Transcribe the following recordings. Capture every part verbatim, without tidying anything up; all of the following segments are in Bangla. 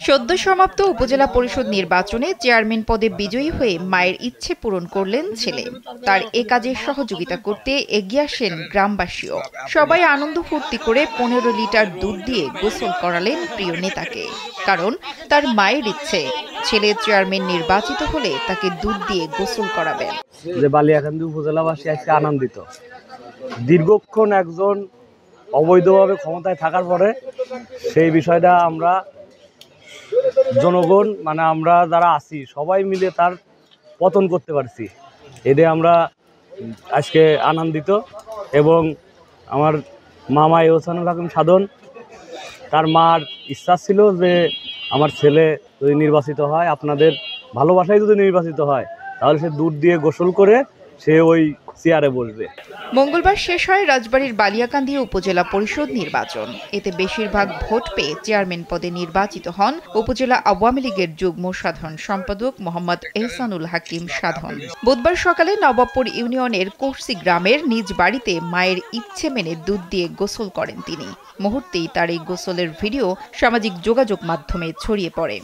সদ্য সমাপ্ত উপজেলা পরিষদ নির্বাচনে চেয়ারম্যান পদে বিজয়ী হয়ে মায়ের ইচ্ছে পূরণ করলেন ছেলে। তার এ কাজে সহযোগিতা করতে এগিয়ে আসেন গ্রামবাসীও। সবাই আনন্দ ফুর্তি করে পনেরো লিটার দুধ দিয়ে গোসল করালেন প্রিয় নেতাকে। কারণ তার মায়ের ইচ্ছে ছেলে চেয়ারম্যান নির্বাচিত হলে তাকে দুধ দিয়ে গোসল করাবেন। যে বালিয়াকান্দি উপজেলাবাসী আজকে আনন্দিত। দীর্ঘক্ষণ একজন অবৈধভাবে ক্ষমতায় থাকার পরে সেই বিষয়টা আমরা জনগণ মানে আমরা যারা আছি সবাই মিলে তার পতন করতে পারছি, এতে আমরা আজকে আনন্দিত। এবং আমার মামা এহসানুল হাকিম সাধন, তার মার ইচ্ছা ছিল যে আমার ছেলে যদি নির্বাচিত হয়, আপনাদের ভালোবাসায় যদি নির্বাচিত হয়, তাহলে সে দুধ দিয়ে গোসল করে সে ওই চেয়ারে বসবে। মঙ্গলবার শেষ হয় রাজবাড়ীর বালিয়াকান্দি উপজেলা পরিষদ নির্বাচন। এতে বেশিরভাগ ভোট পেয়ে চেয়ারম্যান পদে নির্বাচিত হন উপজেলা আওয়ামী লীগের যুগ্ম সাধারণ সম্পাদক মোহাম্মদ এহসানুল হাকিম সাধন। বুধবার সকালে নবাবপুর ইউনিয়নের কোর্সি গ্রামের নিজ বাড়িতে মায়ের ইচ্ছে মেনে দুধ দিয়ে গোসল করেন তিনি। মুহূর্তেই তার এই গোসলের ভিডিও সামাজিক যোগাযোগ মাধ্যমে ছড়িয়ে পড়ে।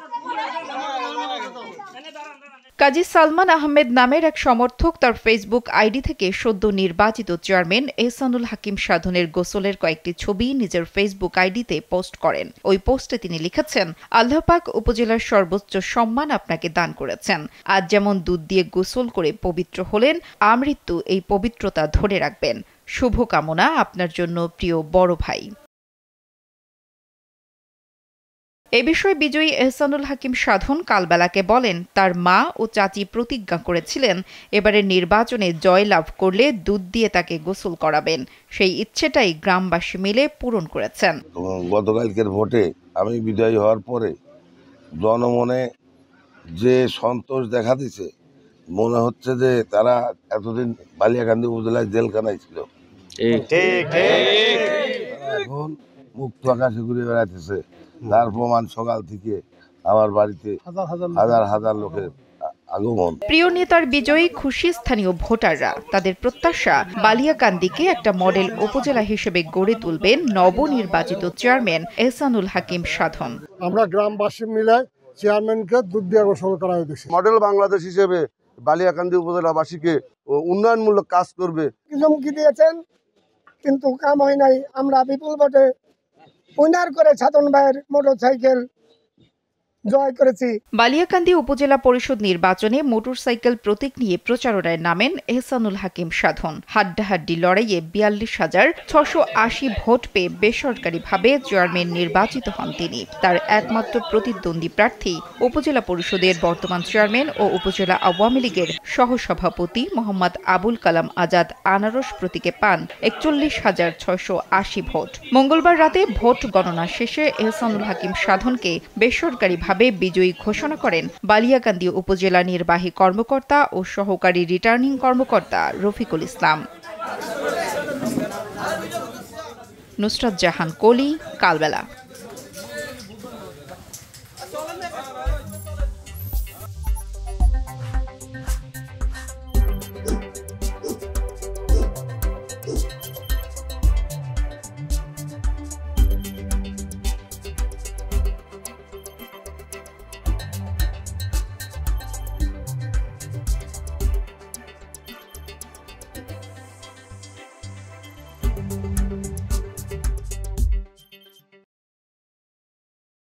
কাজী সালমান আহমেদ নামের এক সমর্থক তার ফেসবুক আইডি থেকে সদ্য নির্বাচিত চেয়ারম্যান এহসানুল হাকিম সাধনের গোসলের কয়েকটি ছবি নিজের ফেসবুক আইডিতে পোস্ট করেন। ওই পোস্টে তিনি লিখেছেন, আল্লাহ পাক উপজেলার সর্বোচ্চ সম্মান আপনাকে দান করেছেন। আজ যেমন দুধ দিয়ে গোসল করে পবিত্র হলেন, আমৃত্যু এই পবিত্রতা ধরে রাখবেন। শুভকামনা আপনার জন্য প্রিয় বড় ভাই। এ বিষয়ে বিজয়ী এহসানুল হাকিম সাধন কালবেলাকে বলেন, তার মা ও চাচি প্রতিজ্ঞা করেছিলেন এবারের নির্বাচনে জয় লাভ করলে দুধ দিয়ে তাকে গোসল করাবেন। সেই ইচ্ছেটাই গ্রামবাসী মিলে পূরণ করেছেন। গতকালকের ভোটে আমি বিজয়ী হওয়ার পরে জনমনে যে সন্তোষ দেখা দিছে, মনে হচ্ছে যে তারা এতদিন বালিয়াকান্দি উপজেলায় জেলখানায় ছিল, এখন মুক্ত আকাশে ঘুরে বেড়াইতেছে। তার প্রমাণ সকাল থেকে আমার বাড়িতে হাজার হাজার লোকের আগমন। প্রিয় নেতার বিজয়ী খুশি স্থানীয় ভোটাররা। তাদের প্রত্যাশা বালিয়াকান্দিকে একটা মডেল উপজেলা হিসেবে গড়ে তুলবেন নবনির্বাচিত চেয়ারম্যান এহসানুল হাকিম সাধন। আমরা গ্রামবাসী মিলে চেয়ারম্যানকে দুধ দিয়ে গোসল করা হয়েছে। মডেল বাংলাদেশ হিসেবে বালিয়াকান্দি উপজেলাবাসীকে উন্নয়নমূলক কাজ করবে। হুমকি দিয়েছেন কিন্তু কাম হয় নাই। আমরা বিপুল ভোটে উইনার করে সাধন ভাইয়ের মোটরসাইকেল জয় করেছি। বালিয়াকান্দি উপজেলা পরিষদ নির্বাচনে মোটরসাইকেল প্রতীক নিয়ে প্রচারণায় নামেন এহসানুল হাকিম সাধন। হাড্ডাহাড্ডি লড়াইয়ে বিয়াল্লিশ হাজার ছশো আশি ভোট পেয়ে বেসরকারিভাবে চেয়ারম্যান নির্বাচিত হন তিনি। তার একমাত্র প্রতিদ্বন্দ্বী প্রার্থী উপজেলা পরিষদের বর্তমান চেয়ারম্যান ও উপজেলা আওয়ামী লীগের সহসভাপতি মোহাম্মদ আবুল কালাম আজাদ আনারস প্রতীকে পান একচল্লিশ হাজার ছয়শো আশি ভোট। মঙ্গলবার রাতে ভোট গণনা শেষে এহসানুল হাকিম সাধনকে বেসরকারি ভাবে বিজয়ী ঘোষণা করেন বালিয়াকান্দি উপজেলা নির্বাহী কর্মকর্তা ও সহকারী রিটার্নিং কর্মকর্তা রফিকুল ইসলাম। নুসরাত জাহান কলি, কালবেলা।